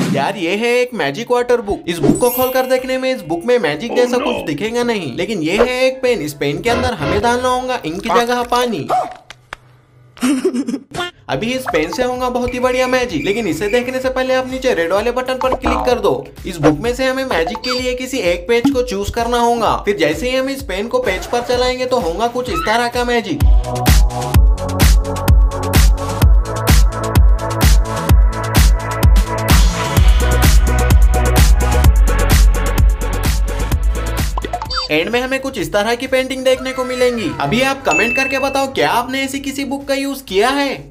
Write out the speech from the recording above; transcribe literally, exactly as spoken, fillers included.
यार ये है एक मैजिक वाटर बुक। इस बुक को खोलकर देखने में इस बुक में मैजिक जैसा कुछ दिखेगा नहीं, लेकिन ये है एक पेन। इस पेन के अंदर हमें डालना होगा इंक की जगह पानी। अभी इस पेन से होगा बहुत ही बढ़िया मैजिक, लेकिन इसे देखने से पहले आप नीचे रेड वाले बटन पर क्लिक कर दो। इस बुक में से हमें मैजिक के लिए किसी एक पेज को चूज करना होगा। फिर जैसे ही हम इस पेन को पेज पर चलाएंगे तो होगा कुछ इस तरह का मैजिक। एंड में हमें कुछ इस तरह की पेंटिंग देखने को मिलेंगी। अभी आप कमेंट करके बताओ क्या आपने ऐसी किसी बुक का यूज किया है।